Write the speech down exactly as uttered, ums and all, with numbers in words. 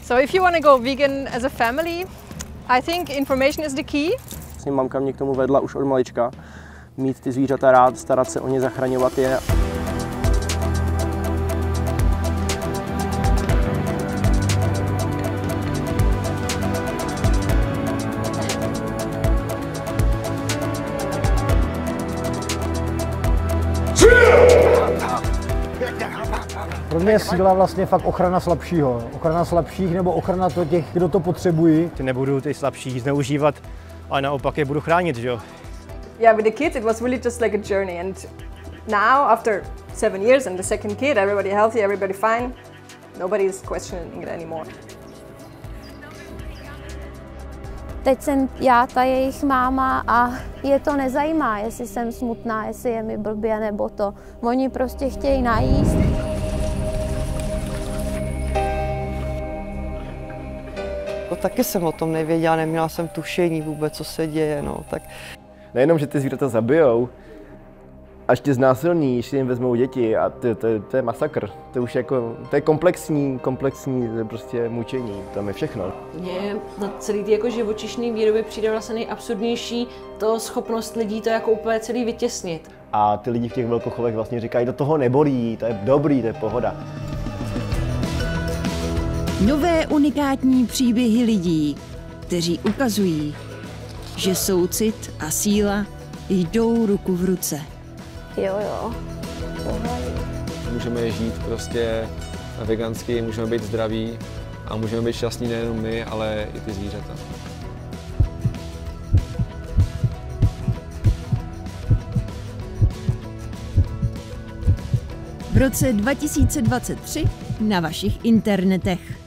So if you want to go vegan as a family, I think information is the key. Vlastně mamka mě k tomu vedla už od malička. Mít ty zvířata rád, starat se o ně, zachraňovat je. Pro mě je síla vlastně fakt ochrana slabšího. Ochrana slabších nebo ochrana těch, kdo to potřebují. Ty nebudu ty slabší zneužívat, ale naopak je budu chránit, že jo? Yeah, with the kids it was really just like a journey, and now after seven years and the second kid, everybody healthy, everybody fine, nobody is questioning it anymore. Teď jsem já ta jejich máma a je to nezajímá, jestli jsem smutná, jestli je mi blbě nebo to. Oni prostě chtějí najíst. To taky jsem o tom nevěděla, neměla jsem tušení vůbec, co se děje, no, tak... Nejenom, že ty zvířata zabijou, až tě znásilní, ještě jim vezmou děti a to, to, to je masakr. To už jako, to je komplexní, komplexní prostě mučení, tam je všechno. Mně na celý ty jako živočišný výroby přijde vlastně nejabsurdnější to schopnost lidí to jako úplně celý vytěsnit. A ty lidi v těch velkochovech vlastně říkají, do toho nebolí, to je dobrý, to je pohoda. Nové unikátní příběhy lidí, kteří ukazují, že soucit a síla jdou ruku v ruce. Jo, jo. Můžeme žít prostě vegansky, můžeme být zdraví a můžeme být šťastní nejenom my, ale i ty zvířata. V roce dva tisíce dvacet tři na vašich internetech.